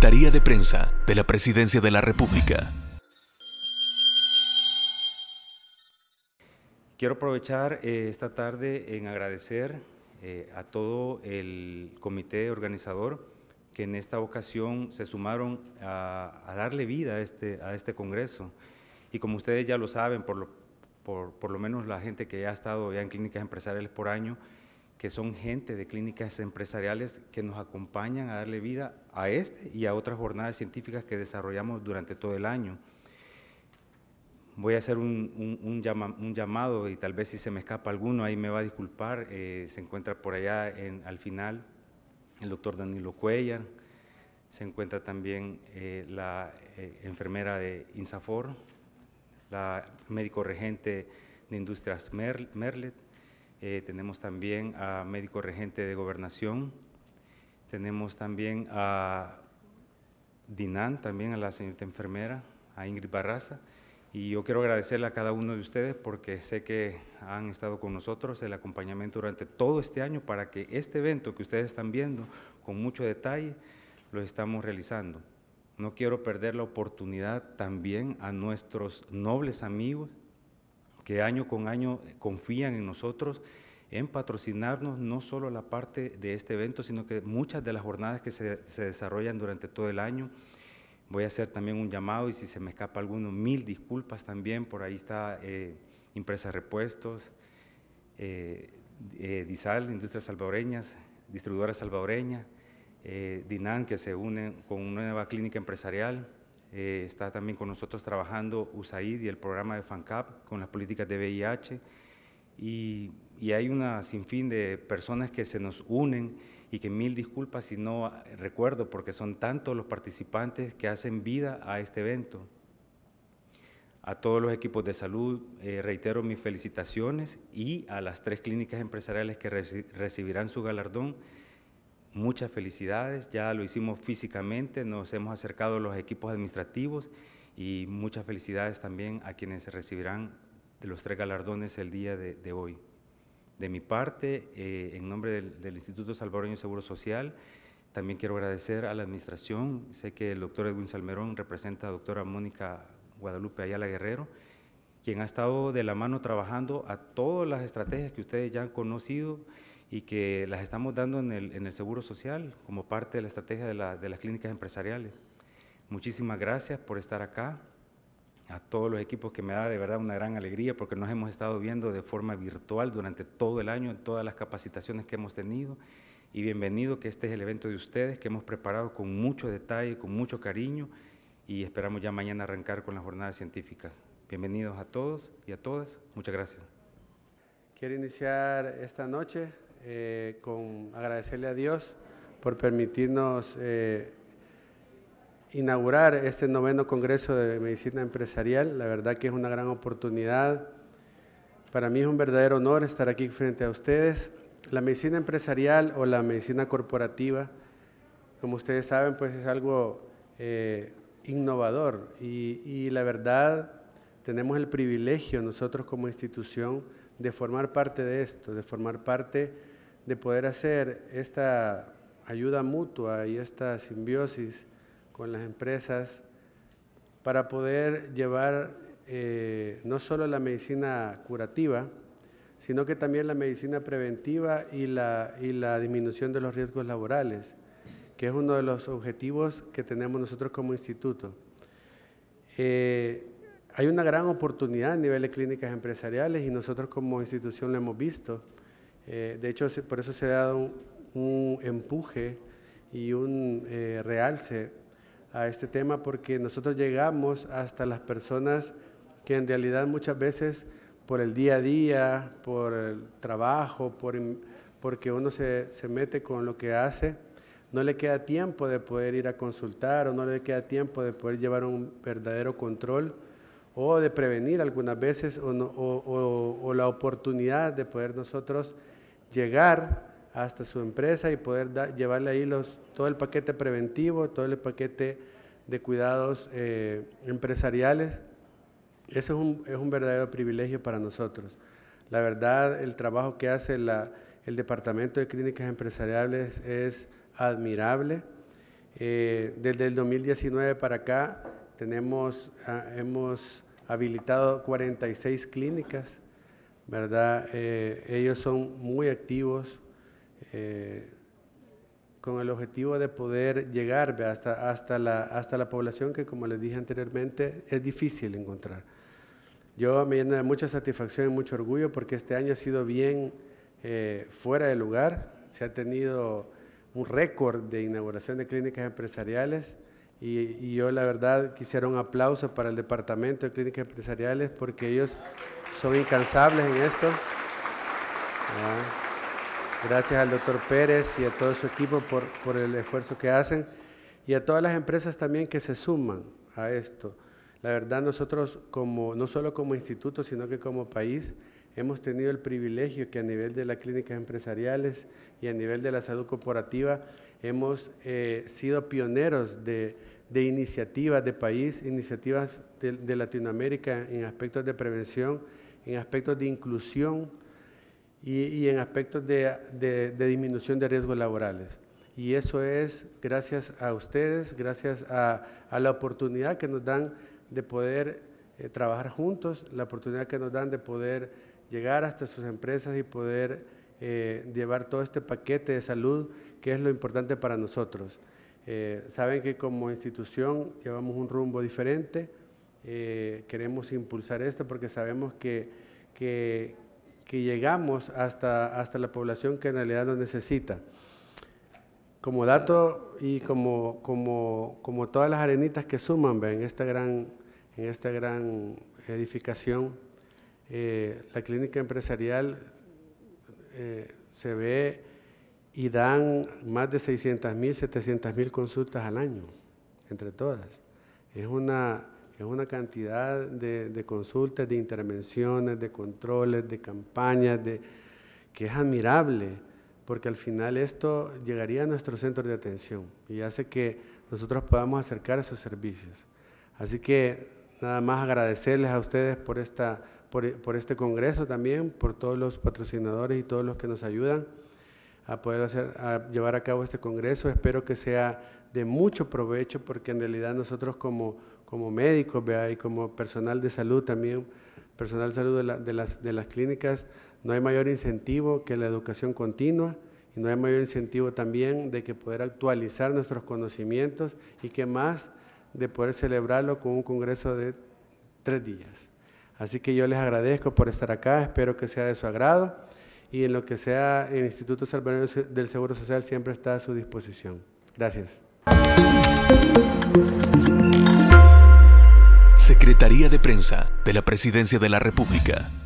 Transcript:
Secretaría de Prensa de la Presidencia de la República. Quiero aprovechar esta tarde en agradecer a todo el comité organizador que en esta ocasión se sumaron a darle vida a este congreso. Y como ustedes ya lo saben, por lo menos la gente que ya ha estado ya en clínicas empresariales por año, que son gente de clínicas empresariales que nos acompañan a darle vida a este y a otras jornadas científicas que desarrollamos durante todo el año. Voy a hacer un llamado y tal vez si se me escapa alguno, ahí me va a disculpar. Se encuentra por allá al final el doctor Danilo Cuellar, se encuentra también la enfermera de INSAFOR, la médico regente de Industrias Merlet, tenemos también a médico regente de Gobernación, tenemos también a DINAN, también a la señorita enfermera, a Ingrid Barraza, y yo quiero agradecerle a cada uno de ustedes porque sé que han estado con nosotros el acompañamiento durante todo este año para que este evento que ustedes están viendo con mucho detalle lo estamos realizando. No quiero perder la oportunidad también a nuestros nobles amigos que año con año confían en nosotros, en patrocinarnos no solo la parte de este evento, sino que muchas de las jornadas que se desarrollan durante todo el año. Voy a hacer también un llamado y si se me escapa alguno, mil disculpas también, por ahí está Impresa Repuestos, DISAL, Industrias Salvadoreñas, Distribuidora Salvadoreña, DINAN, que se une con una nueva clínica empresarial. Está también con nosotros trabajando USAID y el programa de FANCAP con las políticas de VIH y hay una sinfín de personas que se nos unen y que mil disculpas si no recuerdo porque son tantos los participantes que hacen vida a este evento. A todos los equipos de salud reitero mis felicitaciones y a las 3 clínicas empresariales que recibirán su galardón. Muchas felicidades, ya lo hicimos físicamente, nos hemos acercado a los equipos administrativos y muchas felicidades también a quienes recibirán de los 3 galardones el día de hoy. De mi parte, en nombre del Instituto Salvadoreño de Seguro Social, también quiero agradecer a la administración. Sé que el doctor Edwin Salmerón representa a la doctora Mónica Guadalupe Ayala Guerrero, quien ha estado de la mano trabajando a todas las estrategias que ustedes ya han conocido y que las estamos dando en el Seguro Social como parte de la estrategia de las clínicas empresariales. Muchísimas gracias por estar acá, a todos los equipos que me da de verdad una gran alegría porque nos hemos estado viendo de forma virtual durante todo el año en todas las capacitaciones que hemos tenido y bienvenido que este es el evento de ustedes que hemos preparado con mucho detalle, con mucho cariño y esperamos ya mañana arrancar con las jornadas científicas. Bienvenidos a todos y a todas, muchas gracias. Quiero iniciar esta noche con agradecerle a Dios por permitirnos inaugurar este 9º Congreso de Medicina Empresarial. La verdad que es una gran oportunidad. Para mí es un verdadero honor estar aquí frente a ustedes. La medicina empresarial o la medicina corporativa, como ustedes saben, pues es algo innovador y la verdad tenemos el privilegio nosotros como institución de formar parte de esto, de formar parte de poder hacer esta ayuda mutua y esta simbiosis con las empresas para poder llevar no solo la medicina curativa, sino que también la medicina preventiva y la disminución de los riesgos laborales, que es uno de los objetivos que tenemos nosotros como instituto. Hay una gran oportunidad a nivel de clínicas empresariales y nosotros como institución lo hemos visto. De hecho, por eso se ha dado un empuje y un realce a este tema, porque nosotros llegamos hasta las personas que en realidad muchas veces por el día a día, por el trabajo, porque uno se mete con lo que hace, no le queda tiempo de poder ir a consultar o no le queda tiempo de poder llevar un verdadero control o de prevenir algunas veces o la oportunidad de poder nosotros llegar hasta su empresa y poder llevarle ahí todo el paquete preventivo, todo el paquete de cuidados empresariales. Eso es un verdadero privilegio para nosotros. La verdad, el trabajo que hace el Departamento de Clínicas Empresariales es admirable. Desde el 2019 para acá hemos habilitado 46 clínicas, ¿verdad? Ellos son muy activos con el objetivo de poder llegar hasta la población que, como les dije anteriormente, es difícil encontrar. Yo me lleno de mucha satisfacción y mucho orgullo porque este año ha sido bien fuera de lugar. Se ha tenido un récord de inauguración de clínicas empresariales y yo la verdad quisiera un aplauso para el Departamento de Clínicas Empresariales porque ellos son incansables en esto. Gracias al doctor Pérez y a todo su equipo por el esfuerzo que hacen y a todas las empresas también que se suman a esto. La verdad nosotros no solo como instituto sino que como país hemos tenido el privilegio que a nivel de las clínicas empresariales y a nivel de la salud corporativa hemos sido pioneros de iniciativas de país, iniciativas de Latinoamérica en aspectos de prevención, en aspectos de inclusión y en aspectos de disminución de riesgos laborales. Y eso es gracias a ustedes, gracias a la oportunidad que nos dan de poder trabajar juntos, la oportunidad que nos dan de poder llegar hasta sus empresas y poder llevar todo este paquete de salud que es lo importante para nosotros. Saben que como institución llevamos un rumbo diferente, queremos impulsar esto porque sabemos que llegamos hasta la población que en realidad nos necesita. Como dato y como todas las arenitas que suman en esta gran edificación, la clínica empresarial se ve y dan más de 600,000, 700,000 consultas al año, entre todas. Es una cantidad de consultas, de intervenciones, de controles, de campañas, que es admirable, porque al final esto llegaría a nuestro centro de atención y hace que nosotros podamos acercar esos servicios. Así que nada más agradecerles a ustedes por este congreso también, por todos los patrocinadores y todos los que nos ayudan a poder llevar a cabo este congreso. Espero que sea de mucho provecho porque en realidad nosotros como médicos, ¿verdad? Y como personal de salud también, personal de salud de las clínicas, no hay mayor incentivo que la educación continua y no hay mayor incentivo también de que poder actualizar nuestros conocimientos y que más de poder celebrarlo con un congreso de 3 días. Así que yo les agradezco por estar acá, espero que sea de su agrado y en lo que sea el Instituto Salvadoreño del Seguro Social siempre está a su disposición. Gracias. Secretaría de Prensa de la Presidencia de la República.